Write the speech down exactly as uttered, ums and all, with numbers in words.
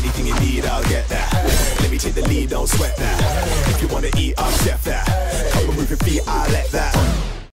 Anything you need, I'll get that. Let me take the lead, don't sweat that. If you wanna eat, I'll chef that. Come and move your feet, I'll let that.